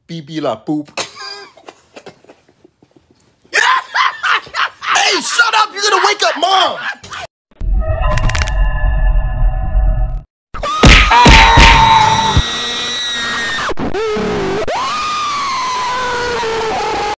Pee pee la poop. Hey, shut up! You're gonna wake up mom.